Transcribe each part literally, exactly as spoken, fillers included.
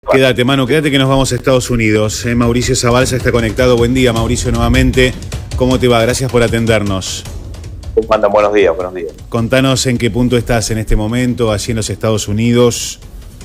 Quédate, Manu, quédate que nos vamos a Estados Unidos. Eh, Mauricio Zabalza está conectado. Buen día, Mauricio, nuevamente. ¿Cómo te va? Gracias por atendernos. ¿Cómo andan? Buenos días, buenos días. Contanos en qué punto estás en este momento, allí en los Estados Unidos.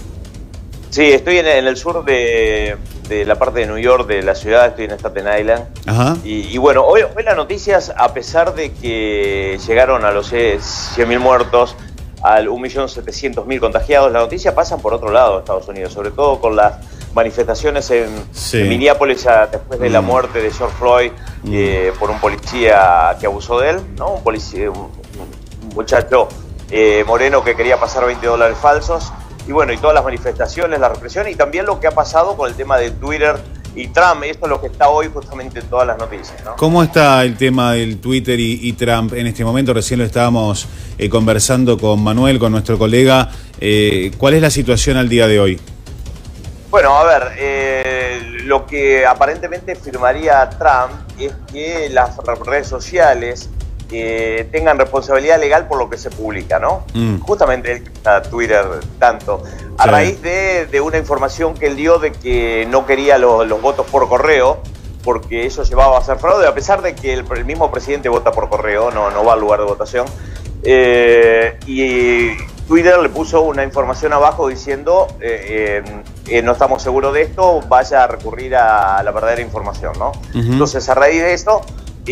Sí, estoy en, en el sur de, de la parte de New York, de la ciudad, estoy en Staten Island. Ajá. Y, y bueno, hoy, hoy las noticias, a pesar de que llegaron a los cien mil muertos, al un millón setecientos mil contagiados, las noticias pasan por otro lado de Estados Unidos, sobre todo con las manifestaciones en, sí. en Minneapolis a, después de mm. la muerte de George Floyd mm. eh, por un policía que abusó de él, ¿no? Un, policía, un, un muchacho eh, moreno que quería pasar veinte dólares falsos. Y bueno, y todas las manifestaciones, la represión y también lo que ha pasado con el tema de Twitter y Trump. Esto es lo que está hoy justamente en todas las noticias, ¿no? ¿Cómo está el tema del Twitter y, y Trump en este momento? Recién lo estábamos eh, conversando con Manuel, con nuestro colega. Eh, ¿Cuál es la situación al día de hoy? Bueno, a ver, eh, lo que aparentemente firmaría Trump es que las redes sociales Eh, tengan responsabilidad legal por lo que se publica, ¿no? Mm. Justamente él a Twitter tanto, a sí. raíz de, de una información que él dio de que no quería los, los votos por correo, porque eso llevaba a ser fraude, a pesar de que el, el mismo presidente vota por correo, no, no va al lugar de votación. Eh, y Twitter le puso una información abajo diciendo eh, eh, eh, no estamos seguros de esto, vaya a recurrir a la verdadera información, ¿no? Uh-huh. Entonces, a raíz de esto,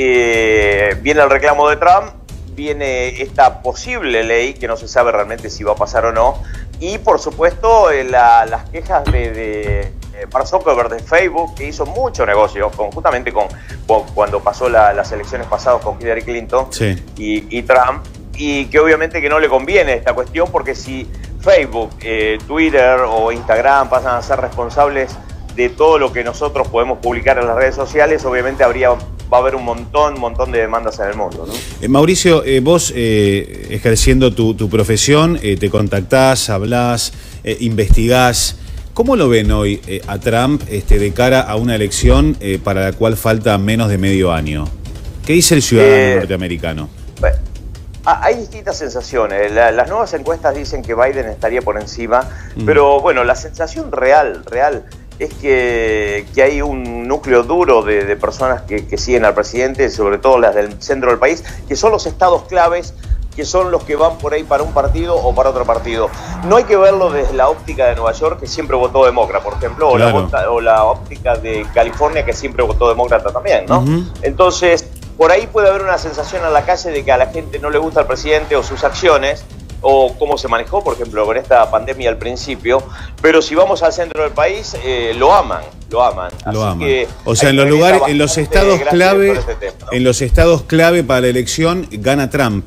Eh, viene el reclamo de Trump, viene esta posible ley que no se sabe realmente si va a pasar o no, y por supuesto eh, la, las quejas de, de eh, Mark Zuckerberg de Facebook, que hizo mucho negocio con, justamente con, con cuando pasó la, las elecciones pasadas con Hillary Clinton sí. y, y Trump, y que obviamente que no le conviene esta cuestión, porque si Facebook, eh, Twitter o Instagram pasan a ser responsables de todo lo que nosotros podemos publicar en las redes sociales, obviamente habría va a haber un montón, un montón de demandas en el mundo, ¿no? Eh, Mauricio, eh, vos eh, ejerciendo tu, tu profesión, eh, te contactás, hablás, eh, investigás. ¿Cómo lo ven hoy eh, a Trump este, de cara a una elección eh, para la cual falta menos de medio año? ¿Qué dice el ciudadano eh, norteamericano? Bueno, hay distintas sensaciones. La, las nuevas encuestas dicen que Biden estaría por encima, mm. pero bueno, la sensación real, real, es que, que hay un núcleo duro de, de personas que, que siguen al presidente, sobre todo las del centro del país, que son los estados claves, que son los que van por ahí para un partido o para otro partido. No hay que verlo desde la óptica de Nueva York, que siempre votó demócrata, por ejemplo, claro. o, la, o la óptica de California, que siempre votó demócrata también, ¿no? Uh-huh. Entonces, por ahí puede haber una sensación en la calle de que a la gente no le gusta el presidente o sus acciones, o cómo se manejó, por ejemplo, con esta pandemia al principio, pero si vamos al centro del país, eh, lo aman, lo aman. Lo Así aman. Que o sea, en los lugares, en los estados clave, este tema, ¿no? En los estados clave para la elección gana Trump.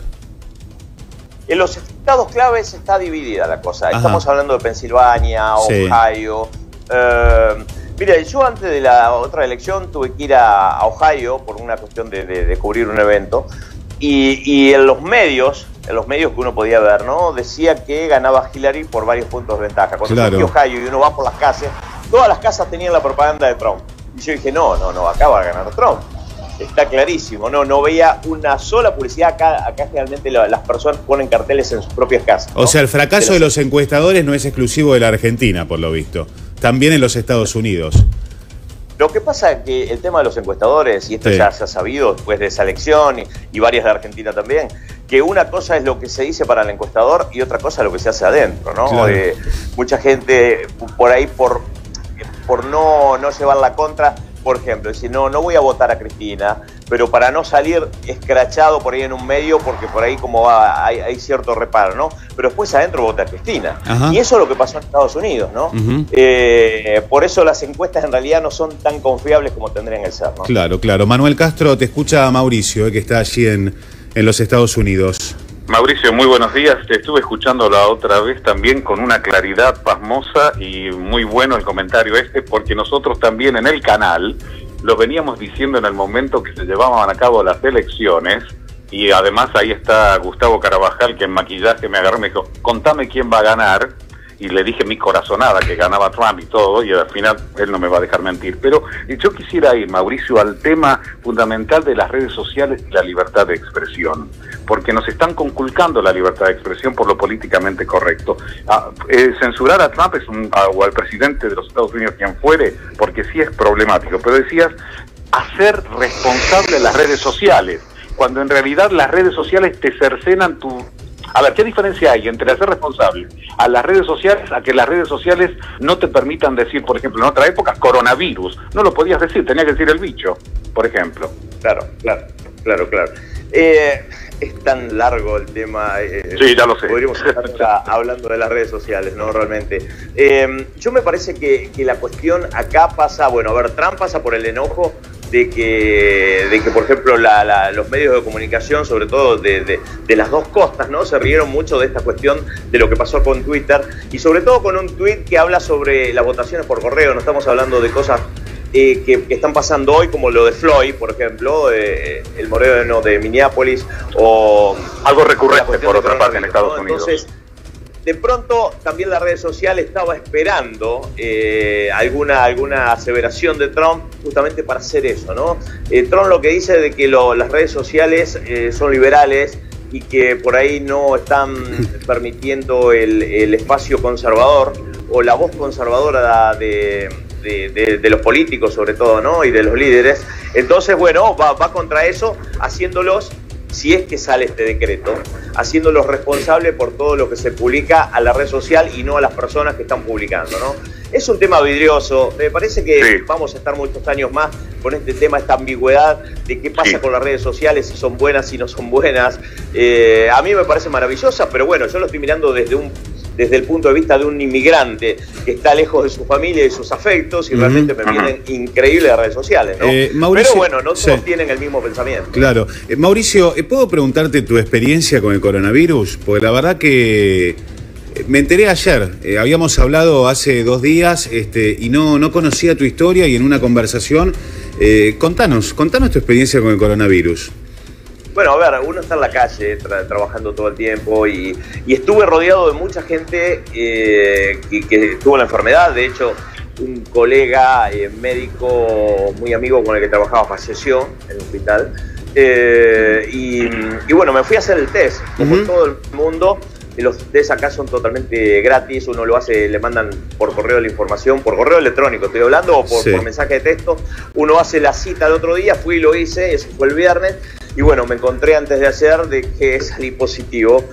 En los estados claves está dividida la cosa. Ajá. Estamos hablando de Pensilvania, sí. Ohio. Eh, mira, yo antes de la otra elección tuve que ir a, a Ohio por una cuestión de, de, de cubrir un evento. Y, y en los medios, en los medios que uno podía ver, ¿no? Decía que ganaba Hillary por varios puntos de ventaja. Cuando claro. fui a Ohio y uno va por las casas, todas las casas tenían la propaganda de Trump. Y yo dije, no, no, no, acá va a ganar Trump. Está clarísimo, no, no veía una sola publicidad. Acá, acá generalmente la, las personas ponen carteles en sus propias casas, ¿no? O sea, el fracaso de, los... de los encuestadores no es exclusivo de la Argentina, por lo visto. También en los Estados Unidos. Lo que pasa es que el tema de los encuestadores, y esto sí. ya se ha sabido después de esa elección y, y varias de Argentina también, que una cosa es lo que se dice para el encuestador y otra cosa es lo que se hace adentro, ¿no? Claro. Eh, mucha gente por ahí, por, por no, no llevar la contra, por ejemplo, decir, no, no voy a votar a Cristina, pero para no salir escrachado por ahí en un medio, porque por ahí como va, hay, hay cierto reparo, ¿no? Pero después adentro vota a Cristina. Ajá. Y eso es lo que pasó en Estados Unidos, ¿no? Uh-huh. eh, por eso las encuestas en realidad no son tan confiables como tendrían que ser, ¿no? Claro, claro. Manuel Castro, te escucha Mauricio, eh, que está allí en, en los Estados Unidos. Mauricio, muy buenos días. Te estuve escuchando la otra vez también con una claridad pasmosa y muy bueno el comentario este, porque nosotros también en el canal lo veníamos diciendo en el momento que se llevaban a cabo las elecciones, y además ahí está Gustavo Carabajal, que en maquillaje me agarró y me dijo, contame quién va a ganar, y le dije mi corazonada que ganaba Trump y todo, y al final él no me va a dejar mentir. Pero yo quisiera ir, Mauricio, al tema fundamental de las redes sociales y la libertad de expresión, porque nos están conculcando la libertad de expresión por lo políticamente correcto. Ah, eh, censurar a Trump es un, a, o al presidente de los Estados Unidos, quien fuere, porque sí es problemático. Pero decías, hacer responsable las redes sociales, cuando en realidad las redes sociales te cercenan tu... A ver, ¿qué diferencia hay entre hacer responsable a las redes sociales a que las redes sociales no te permitan decir, por ejemplo, en otra época, coronavirus? No lo podías decir, tenías que decir el bicho, por ejemplo. Claro, claro, claro, claro. Eh, es tan largo el tema. Eh, sí, ya lo sé. Podríamos estar ya hablando de las redes sociales, ¿no? Realmente. Eh, yo me parece que, que la cuestión acá pasa, bueno, a ver, Trump pasa por el enojo de que, de que por ejemplo, la, la, los medios de comunicación, sobre todo de, de, de las dos costas, ¿no? Se rieron mucho de esta cuestión de lo que pasó con Twitter, y sobre todo con un tuit que habla sobre las votaciones por correo. No estamos hablando de cosas eh, que, que están pasando hoy, como lo de Floyd, por ejemplo, eh, el moreno de Minneapolis, o... Algo recurrente, por otra parte, en Estados ¿no? Unidos. Entonces, de pronto también la red social estaba esperando eh, alguna, alguna aseveración de Trump justamente para hacer eso, ¿no? Eh, Trump lo que dice de que lo, las redes sociales eh, son liberales y que por ahí no están permitiendo el, el espacio conservador o la voz conservadora de, de, de, de los políticos, sobre todo, ¿no? Y de los líderes. Entonces, bueno, va, va contra eso, haciéndolos, si es que sale este decreto, haciéndolos responsables por todo lo que se publica a la red social y no a las personas que están publicando, ¿no? Es un tema vidrioso. Me parece que sí, vamos a estar muchos años más con este tema, esta ambigüedad de qué pasa sí. con las redes sociales, si son buenas, si no son buenas. Eh, a mí me parece maravillosa, pero bueno, yo lo estoy mirando desde un desde el punto de vista de un inmigrante que está lejos de su familia y de sus afectos, y uh-huh, realmente me vienen uh-huh. increíbles las redes sociales, ¿no? Eh, Mauricio, pero bueno, no todos sí. tienen el mismo pensamiento. Claro. Eh, Mauricio, ¿puedo preguntarte tu experiencia con el coronavirus? Porque la verdad que me enteré ayer, eh, habíamos hablado hace dos días este, y no, no conocía tu historia, y en una conversación, eh, contanos, contanos tu experiencia con el coronavirus. Bueno, a ver, uno está en la calle tra trabajando todo el tiempo, y, y estuve rodeado de mucha gente eh, que, que tuvo la enfermedad. De hecho, un colega eh, médico muy amigo con el que trabajaba falleció en el hospital. Eh, y, y bueno, me fui a hacer el test, como uh-huh. todo el mundo. Los test acá son totalmente gratis, uno lo hace, le mandan por correo la información, por correo electrónico estoy hablando, o por, sí. por mensaje de texto. Uno hace la cita el otro día, fui y lo hice, ese fue el viernes. Y bueno, me encontré antes de ayer de que salí positivo,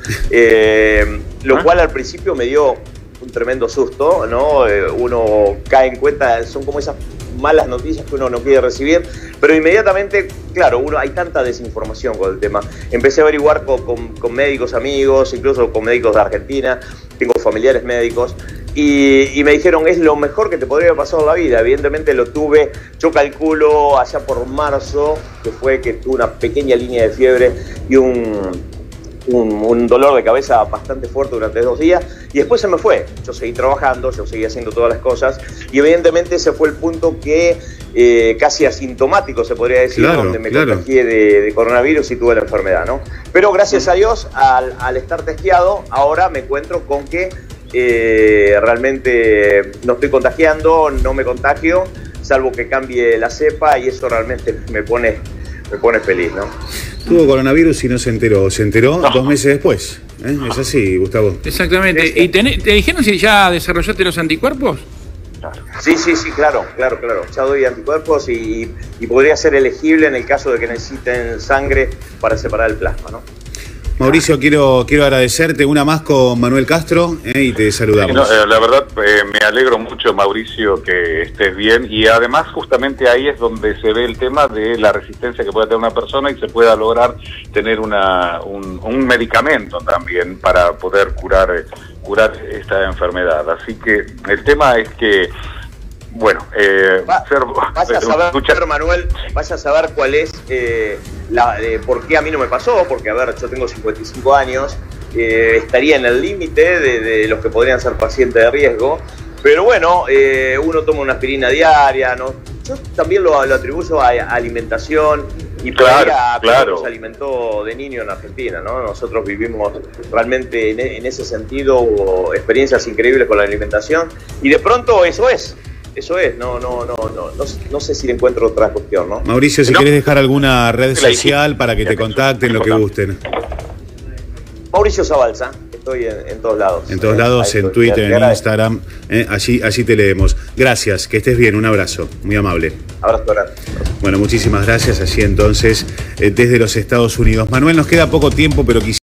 eh, lo ¿Ah? cual al principio me dio un tremendo susto, ¿no? Eh, uno cae en cuenta, son como esas malas noticias que uno no quiere recibir, pero inmediatamente, claro, uno hay tanta desinformación con el tema. Empecé a averiguar con, con, con médicos amigos, incluso con médicos de Argentina, tengo familiares médicos, y, y me dijeron, es lo mejor que te podría haber pasado en la vida. Evidentemente lo tuve, yo calculo, allá por marzo, que fue que tuve una pequeña línea de fiebre y un... Un, un dolor de cabeza bastante fuerte durante dos días, y después se me fue. Yo seguí trabajando, yo seguí haciendo todas las cosas, y evidentemente ese fue el punto que eh, casi asintomático se podría decir, claro, donde me claro. contagié de, de coronavirus y tuve la enfermedad, ¿no? Pero gracias a Dios, al, al estar testeado, ahora me encuentro con que eh, realmente no estoy contagiando, no me contagio, salvo que cambie la cepa, y eso realmente me pone, me pone feliz, ¿no? Tuvo coronavirus y no se enteró, se enteró no. dos meses después. ¿eh? Es así, Gustavo. Exactamente. ¿Y te, te dijeron si ya desarrollaste los anticuerpos? Claro. Sí, sí, sí, claro, claro, claro. Ya doy anticuerpos y, y podría ser elegible en el caso de que necesiten sangre para separar el plasma, ¿no? Mauricio, quiero, quiero agradecerte una más con Manuel Castro eh, y te saludamos. No, eh, la verdad, eh, me alegro mucho, Mauricio, que estés bien, y además justamente ahí es donde se ve el tema de la resistencia que puede tener una persona y se pueda lograr tener una, un, un medicamento también para poder curar, curar esta enfermedad. Así que el tema es que... Bueno, eh, Va, ser, vaya a saber, escuchar... Manuel, vaya a saber cuál es, eh, la, eh, por qué a mí no me pasó, porque a ver, yo tengo cincuenta y cinco años, eh, estaría en el límite de, de los que podrían ser pacientes de riesgo, pero bueno, eh, uno toma una aspirina diaria, ¿no? Yo también lo, lo atribuyo a, a alimentación, Y claro, a claro. se alimentó de niño en Argentina, ¿no? Nosotros vivimos realmente en, en ese sentido experiencias increíbles con la alimentación y de pronto eso es, eso es, no, no, no, no, no, no sé si le encuentro otra cuestión, ¿no? Mauricio, si No. querés dejar alguna red La social para que te contacten, lo que gusten. Mauricio Zabalza, estoy en, en todos lados. En todos eh, lados, ahí en estoy. Twitter, Te en agradezco. Instagram, eh, allí, allí te leemos. Gracias, que estés bien, un abrazo, muy amable. Abrazo grande. Bueno, muchísimas gracias, allí entonces, eh, desde los Estados Unidos. Manuel, nos queda poco tiempo, pero quisiera...